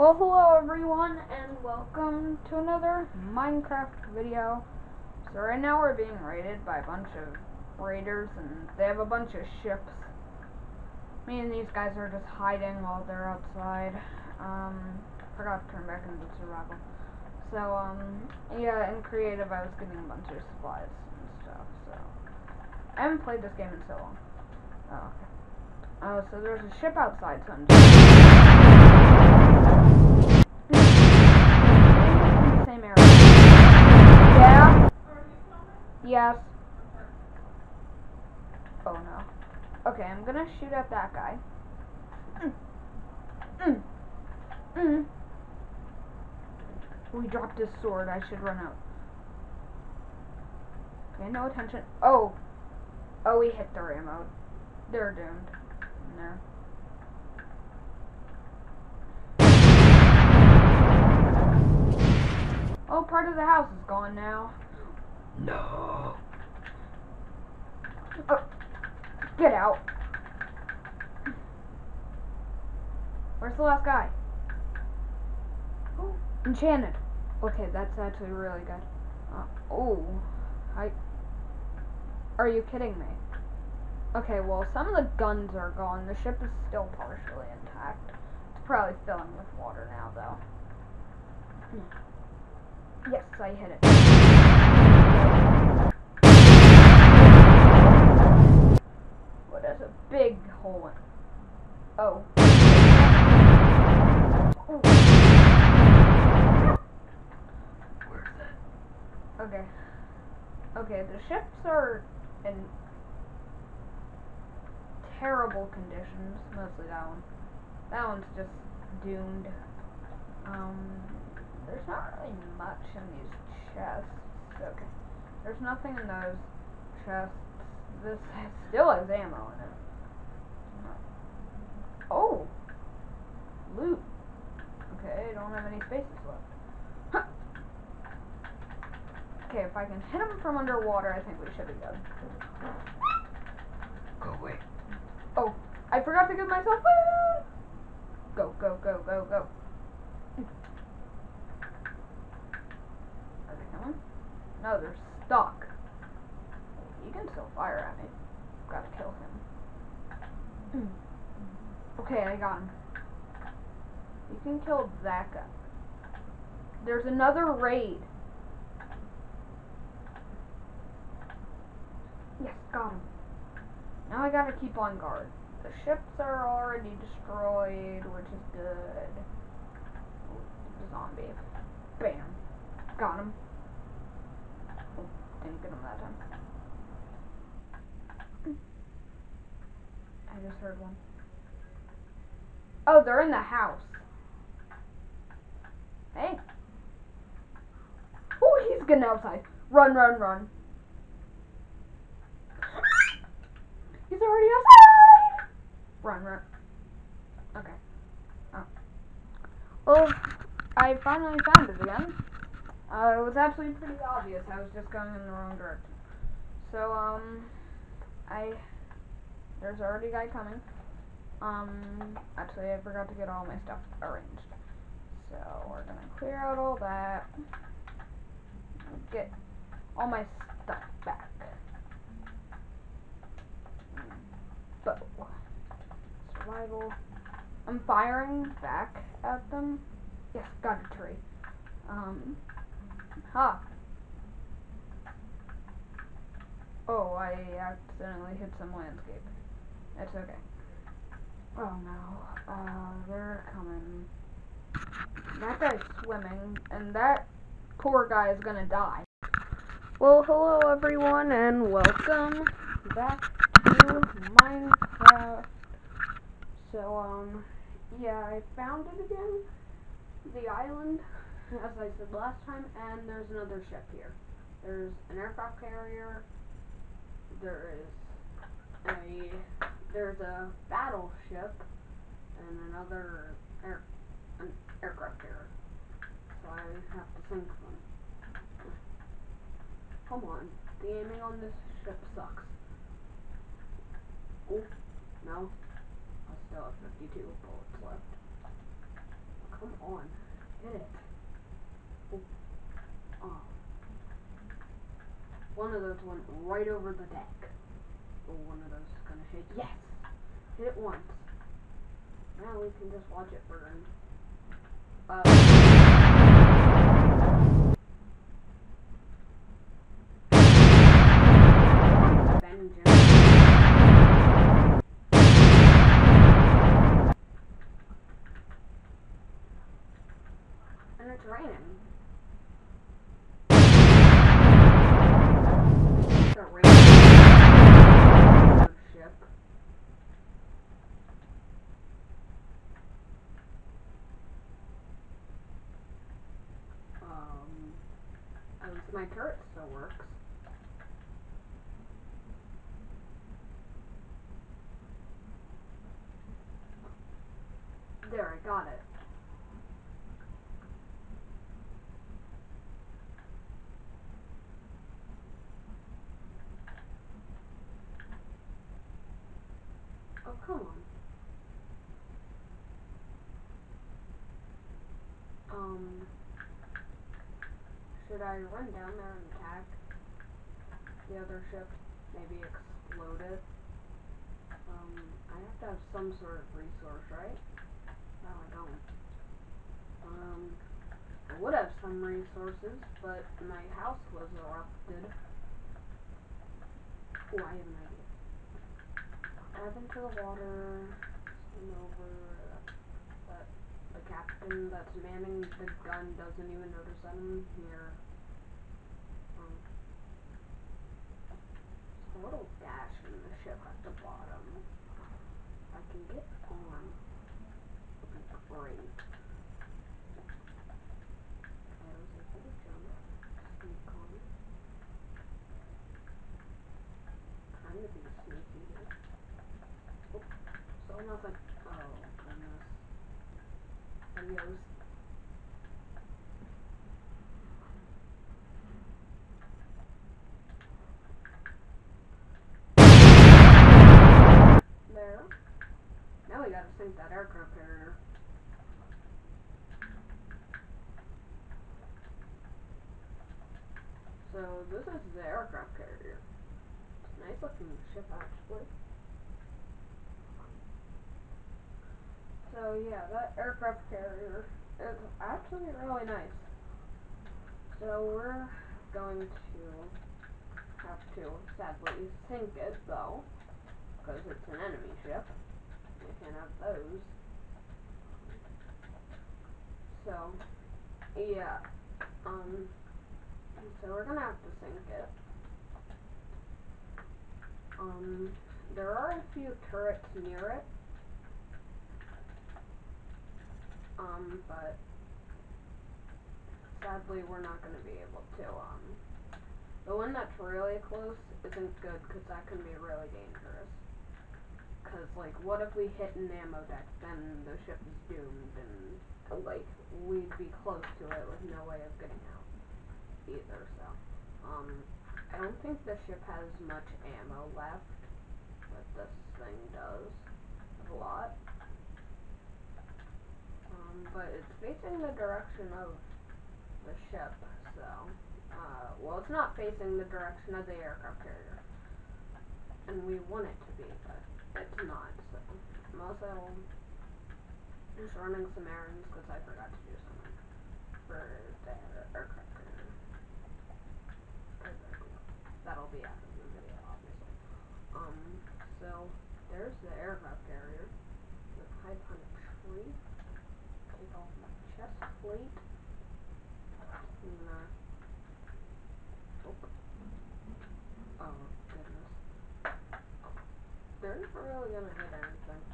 Well, hello everyone, and welcome to another Minecraft video. So right now we're being raided by a bunch of raiders, and they have a bunch of ships. Me and these guys are just hiding while they're outside. Forgot to turn back into survival. So, yeah, in creative I was getting a bunch of supplies and stuff, so. I haven't played this game in so long. Oh, okay. So there's a ship outside, so I'm just same area. Yeah? Yes. Oh no. Okay, I'm gonna shoot at that guy. We dropped his sword, I should run out. Okay, no attention. Oh, we hit their ammo. They're doomed. In there. Oh, part of the house is gone now. No. Oh, get out. Where's the last guy? Oh, enchanted. Okay, that's actually really good. Are you kidding me? Okay, well, some of the guns are gone. The ship is still partially intact. It's probably filling with water now, though. Yes, I hit it. What is a big hole in? Oh. Where's it? Okay. Okay, the ships are in terrible conditions. Mostly that one. That one's just doomed. There's not really much in these chests. Okay. There's nothing in those chests. This still has ammo in it. Oh! Loot. Okay, I don't have any spaces left. Huh. Okay, if I can hit him from underwater, I think we should be good. Go away. Oh, I forgot to give myself food! Go, go, go, go, go. Are they coming? No, they're stuck. You can still fire at me. Gotta kill him. Okay, I got him. You can kill that guy. There's another raid. Yes, got him. Now I gotta keep on guard. The ships are already destroyed, which is good. Oh, zombie. Bam. Got him. Oh, didn't get him that time. I just heard one. Oh, they're in the house. Hey. Oh, he's getting outside. Run, run, run. He's already outside. Run, run. Okay. Oh. Well, I finally found it again. It was actually pretty obvious. I was just going in the wrong direction. So, there's already a guy coming. Actually, I forgot to get all my stuff arranged. So, we're gonna clear out all that. Get all my stuff back. Bow. Survival. I'm firing back at them. Yes, got a tree. Oh, I accidentally hit some landscape. That's okay. Oh no. They're coming. That guy's swimming, and that poor guy is gonna die. Well, hello everyone, and welcome back to Minecraft. So, yeah, I found it again. The island, as I said last time, and there's another ship here. There's an aircraft carrier. There's a battleship and another aircraft carrier. So I have to sink them. Come on, the aiming on this ship sucks. Oh, no. I still have 52 bullets left. come on. Hit it. Oh. Oh. One of those went right over the deck. Oh, one of those is gonna hit. Yes! Hit it once. Now we can just watch it burn. And it's raining. The rain ship. At least my turret still works. There, I got it. Oh, come on. Should I run down there and attack the other ship? Maybe explode it? I have to have some sort of resource, right? No, I don't. I would have some resources, but my house was erupted. Oh, I have an idea. Dive into the water, swim over, but the captain that's manning the gun doesn't even notice that I'm here. A little dash in the ship at the bottom. I can get on. Would be great. I was able to jump, sneak on. Trying to be sneaky here. Oh, saw nothing. Oh, goodness. Adios. There. Now we gotta sink that aircraft carrier. So this is the aircraft carrier. It's a nice looking ship actually. So yeah, that aircraft carrier is actually really nice. So we're going to have to sadly sink it though, because it's an enemy ship. We can't have those. So yeah, so we're gonna have to sink it. There are a few turrets near it. But sadly we're not gonna be able to, the one that's really close isn't good, because that can be really dangerous. Because, like, what if we hit an ammo deck, then the ship is doomed, and, like, we'd be close to it with no way of getting out, either, so, I don't think the ship has much ammo left, but this thing does a lot. But it's facing the direction of the ship, so, well, it's not facing the direction of the aircraft carrier, and we want it to be, but it's not, so, I'm also just running some errands, because I forgot to do something for the aircraft carrier. That'll be after the video, obviously. So, there's the aircraft carrier. Let's hide behind a tree. Take off my chest plate. I'm gonna... Oh, goodness. They're not really gonna hit anything.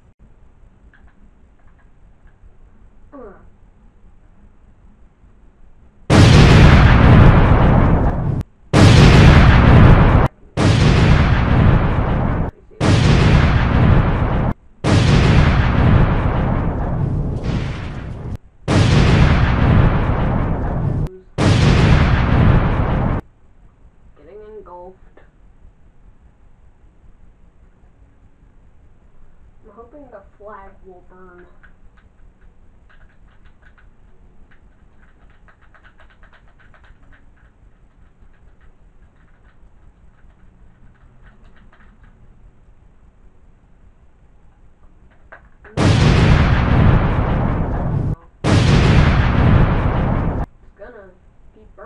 Getting engulfed. I'm hoping the flag will burn.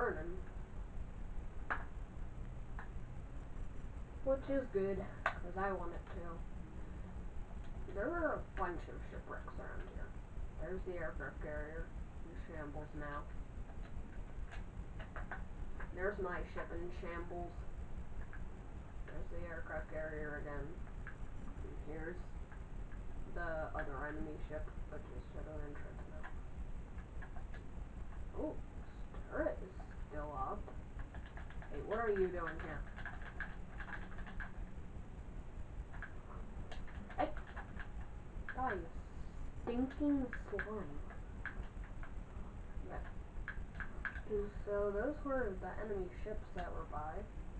burning. Which is good, because I want it to. There are a bunch of shipwrecks around here. There's the aircraft carrier in shambles now. There's my ship in shambles. There's the aircraft carrier again. And here's the other enemy ship, which is to the entrance now. Oh, this turret is still up. Hey, what are you doing here? Hey! Die, you stinking slime. Okay. So those were the enemy ships that were by.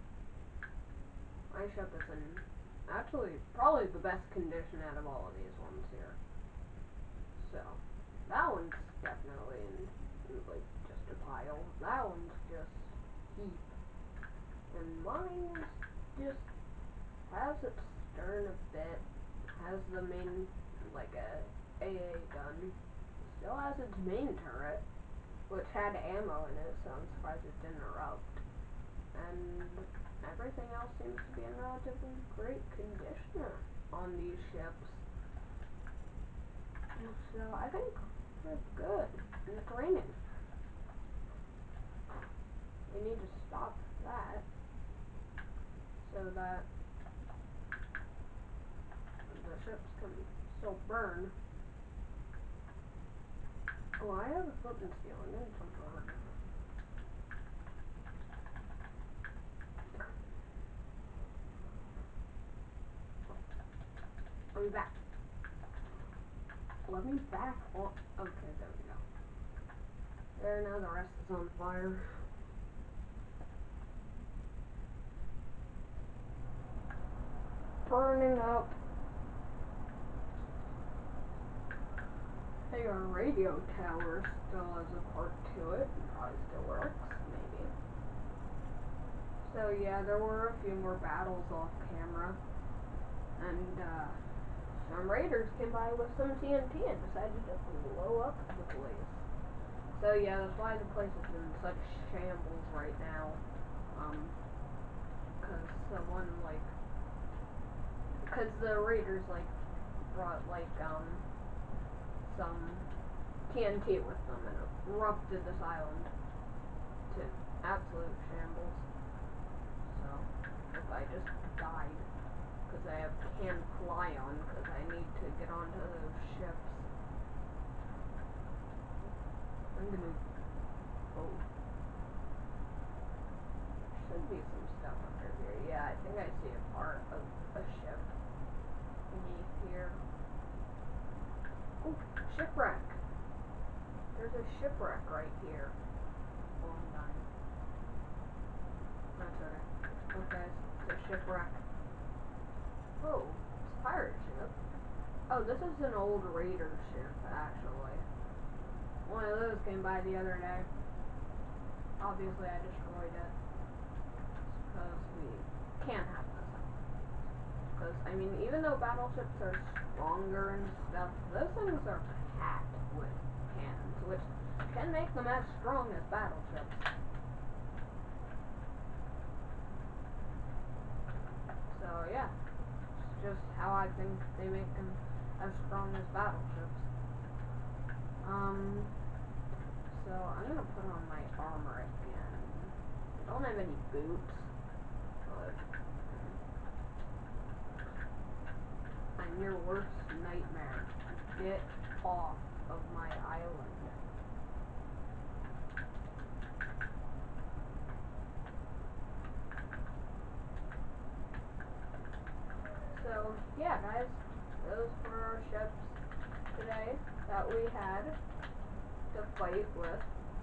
My ship is in actually probably the best condition out of all of these ones here. So that one's definitely in like just a pile. That one's just heap. And mine is just has its stern a bit, has the main like a AA gun, still has its main turret, which had ammo in it, so I'm surprised it didn't erupt. And everything else seems to be in relatively great condition on these ships. So I think we're good. And it's raining. We need to stop that so that the ships can still burn. Oh, I have a flippin' steel. I'm gonna jump over. I'll be back. Let me back on. Okay, there we go. There, now the rest is on fire. Burning up. Hey, our radio tower still has a part to it. Probably still works, maybe. So yeah, there were a few more battles off camera. And some raiders came by with some TNT and decided to blow up the place. So yeah, that's why the place is in such shambles right now. Cause cause the raiders brought some TNT with them and erupted this island to absolute shambles. So if I just died, because I have Can Fly on, because I need to get onto those ships. I'm gonna. Oh. There should be some stuff under here. Yeah, I think I see a part of a ship beneath here. Oh, shipwreck. There's a shipwreck right here. Oh, I'm dying. That's okay. Okay, it's a shipwreck. Oh, it's a pirate ship. Oh, this is an old raider ship, actually. One of those came by the other day. Obviously, I destroyed it. Because we can't have this. Because, I mean, even though battleships are stronger and stuff, those things are packed with cannons, which can make them as strong as battleships. So, yeah. It's just how I think they make them as strong as battleships. So I'm gonna put on my armor again. I don't have any boots, but I'm your worst nightmare. Get off of my island. So, yeah guys, those were our ships today that we had to fight with.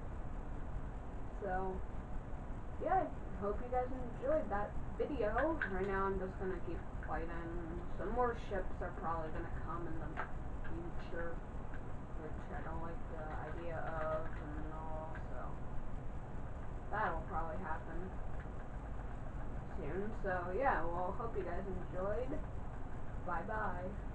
So, yeah, I hope you guys enjoyed that video. Right now I'm just gonna keep fighting. Some more ships are probably gonna come in the future, which I don't like the idea of and all, so that'll probably happen soon. So yeah, well, hope you guys enjoyed. Bye bye.